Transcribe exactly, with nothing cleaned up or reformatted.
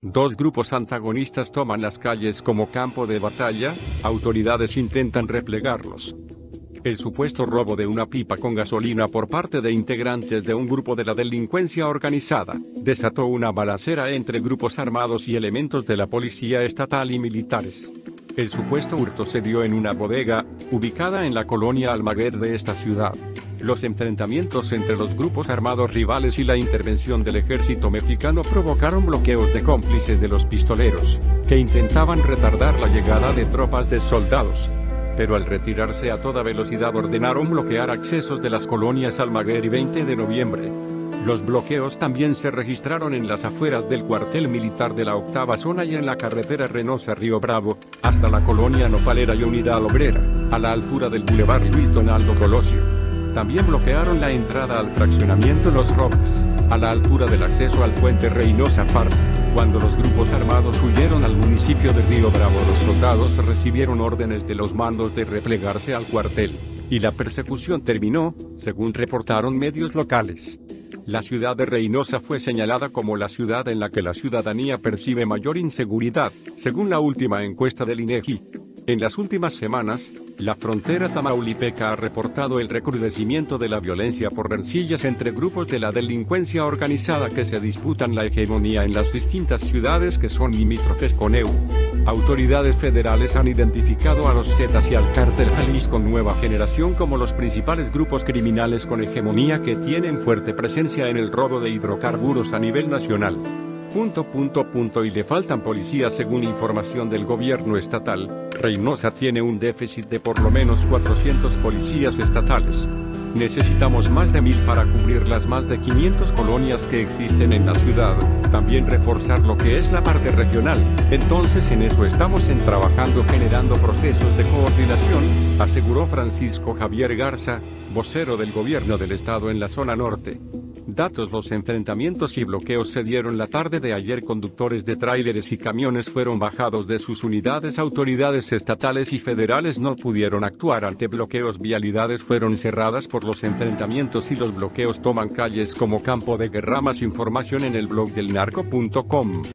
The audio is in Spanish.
Dos grupos antagonistas toman las calles como campo de batalla, autoridades intentan replegarlos. El supuesto robo de una pipa con gasolina por parte de integrantes de un grupo de la delincuencia organizada, desató una balacera entre grupos armados y elementos de la policía estatal y militares. El supuesto hurto se dio en una bodega, ubicada en la colonia Almaguer de esta ciudad. Los enfrentamientos entre los grupos armados rivales y la intervención del ejército mexicano provocaron bloqueos de cómplices de los pistoleros, que intentaban retardar la llegada de tropas de soldados. Pero al retirarse a toda velocidad ordenaron bloquear accesos de las colonias Almaguer y veinte de noviembre. Los bloqueos también se registraron en las afueras del cuartel militar de la octava zona y en la carretera Reynosa-Río Bravo, hasta la colonia Nopalera y Unidad Obrera, a la altura del Boulevard Luis Donaldo Colosio. También bloquearon la entrada al fraccionamiento Los Robles, a la altura del acceso al puente Reynosa Farm. Cuando los grupos armados huyeron al municipio de Río Bravo, los soldados recibieron órdenes de los mandos de replegarse al cuartel, y la persecución terminó, según reportaron medios locales. La ciudad de Reynosa fue señalada como la ciudad en la que la ciudadanía percibe mayor inseguridad, según la última encuesta del INEGI. En las últimas semanas, la frontera tamaulipeca ha reportado el recrudecimiento de la violencia por rencillas entre grupos de la delincuencia organizada que se disputan la hegemonía en las distintas ciudades que son limítrofes con E U. Autoridades federales han identificado a los Zetas y al Cártel Jalisco Nueva Generación como los principales grupos criminales con hegemonía que tienen fuerte presencia en el robo de hidrocarburos a nivel nacional. Punto, punto, punto y le faltan policías según información del gobierno estatal. Reynosa tiene un déficit de por lo menos cuatrocientos policías estatales. Necesitamos más de mil para cubrir las más de quinientas colonias que existen en la ciudad, también reforzar lo que es la parte regional. Entonces en eso estamos en trabajando generando procesos de coordinación, aseguró Francisco Javier Garza, vocero del gobierno del estado en la zona norte. Datos: los enfrentamientos y bloqueos se dieron la tarde de ayer. Conductores de tráileres y camiones fueron bajados de sus unidades. Autoridades estatales y federales no pudieron actuar ante bloqueos. Vialidades fueron cerradas por los enfrentamientos y los bloqueos toman calles como campo de guerra. Más información en el blog del narco punto com.